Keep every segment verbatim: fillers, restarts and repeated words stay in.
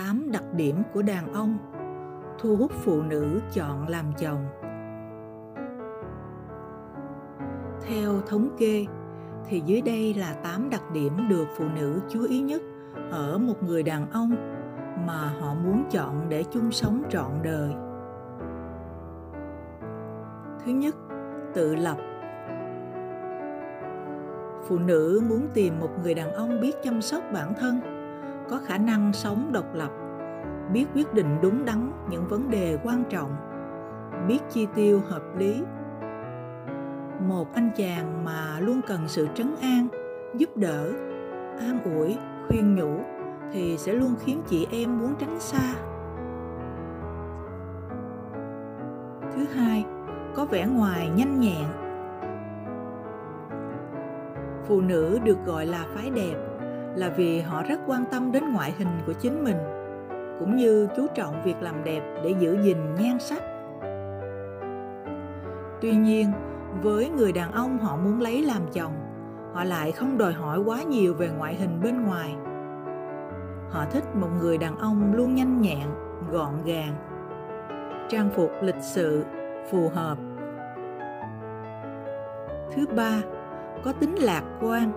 tám đặc điểm của đàn ông thu hút phụ nữ chọn làm chồng. Theo thống kê thì dưới đây là tám đặc điểm được phụ nữ chú ý nhất ở một người đàn ông mà họ muốn chọn để chung sống trọn đời. Thứ nhất, tự lập. Phụ nữ muốn tìm một người đàn ông biết chăm sóc bản thân, có khả năng sống độc lập, biết quyết định đúng đắn những vấn đề quan trọng, biết chi tiêu hợp lý. Một anh chàng mà luôn cần sự trấn an, giúp đỡ, an ủi, khuyên nhủ thì sẽ luôn khiến chị em muốn tránh xa. Thứ hai, có vẻ ngoài nhanh nhẹn. Phụ nữ được gọi là phái đẹp là vì họ rất quan tâm đến ngoại hình của chính mình, cũng như chú trọng việc làm đẹp để giữ gìn nhan sắc. Tuy nhiên, với người đàn ông họ muốn lấy làm chồng, họ lại không đòi hỏi quá nhiều về ngoại hình bên ngoài. Họ thích một người đàn ông luôn nhanh nhẹn, gọn gàng, trang phục lịch sự, phù hợp. Thứ ba, có tính lạc quan.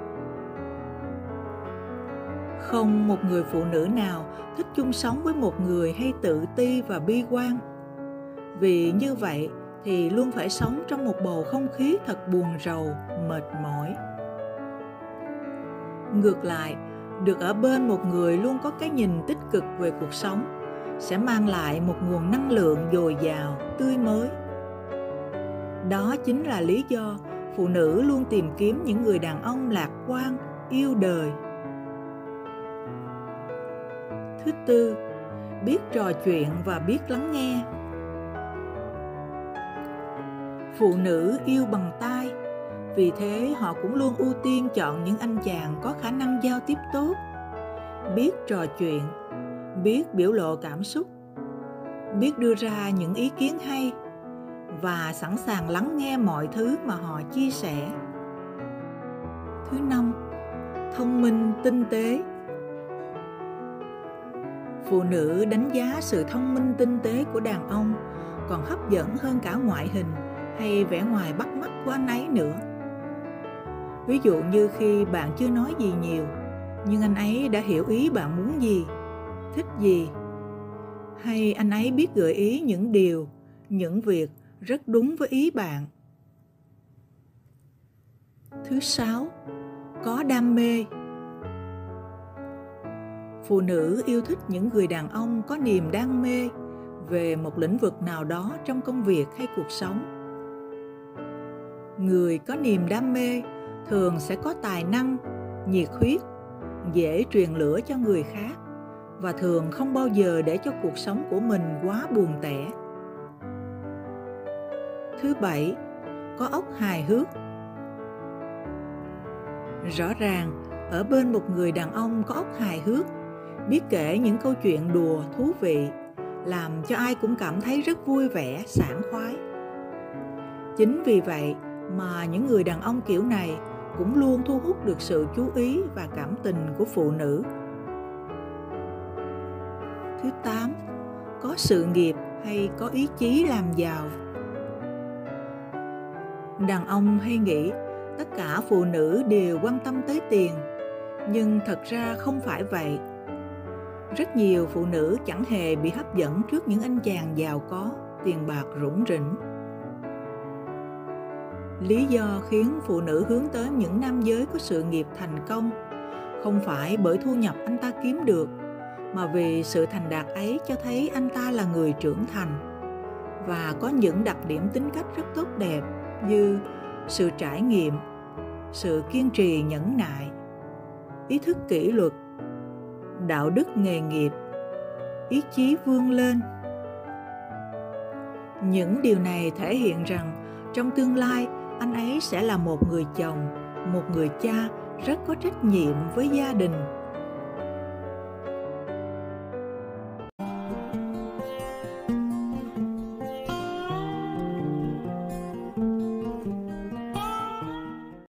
Không một người phụ nữ nào thích chung sống với một người hay tự ti và bi quan. Vì như vậy thì luôn phải sống trong một bầu không khí thật buồn rầu, mệt mỏi. Ngược lại, được ở bên một người luôn có cái nhìn tích cực về cuộc sống sẽ mang lại một nguồn năng lượng dồi dào, tươi mới. Đó chính là lý do phụ nữ luôn tìm kiếm những người đàn ông lạc quan, yêu đời. Thứ tư, biết trò chuyện và biết lắng nghe. Phụ nữ yêu bằng tai, vì thế họ cũng luôn ưu tiên chọn những anh chàng có khả năng giao tiếp tốt, biết trò chuyện, biết biểu lộ cảm xúc, biết đưa ra những ý kiến hay và sẵn sàng lắng nghe mọi thứ mà họ chia sẻ. Thứ năm, thông minh tinh tế. Phụ nữ đánh giá sự thông minh tinh tế của đàn ông còn hấp dẫn hơn cả ngoại hình hay vẻ ngoài bắt mắt của anh ấy nữa. Ví dụ như khi bạn chưa nói gì nhiều, nhưng anh ấy đã hiểu ý bạn muốn gì, thích gì, hay anh ấy biết gợi ý những điều, những việc rất đúng với ý bạn. Thứ sáu, có đam mê. Phụ nữ yêu thích những người đàn ông có niềm đam mê về một lĩnh vực nào đó trong công việc hay cuộc sống. Người có niềm đam mê thường sẽ có tài năng, nhiệt huyết, dễ truyền lửa cho người khác và thường không bao giờ để cho cuộc sống của mình quá buồn tẻ. Thứ bảy, có óc hài hước. Rõ ràng, ở bên một người đàn ông có óc hài hước, biết kể những câu chuyện đùa thú vị, làm cho ai cũng cảm thấy rất vui vẻ, sảng khoái. Chính vì vậy mà những người đàn ông kiểu này cũng luôn thu hút được sự chú ý và cảm tình của phụ nữ. Thứ tám, có sự nghiệp hay có ý chí làm giàu. Đàn ông hay nghĩ tất cả phụ nữ đều quan tâm tới tiền, nhưng thật ra không phải vậy. Rất nhiều phụ nữ chẳng hề bị hấp dẫn trước những anh chàng giàu có, tiền bạc rủng rỉnh. Lý do khiến phụ nữ hướng tới những nam giới có sự nghiệp thành công không phải bởi thu nhập anh ta kiếm được, mà vì sự thành đạt ấy cho thấy anh ta là người trưởng thành và có những đặc điểm tính cách rất tốt đẹp như sự trải nghiệm, sự kiên trì nhẫn nại, ý thức kỷ luật, đạo đức nghề nghiệp, ý chí vươn lên. Những điều này thể hiện rằng trong tương lai anh ấy sẽ là một người chồng, một người cha rất có trách nhiệm với gia đình,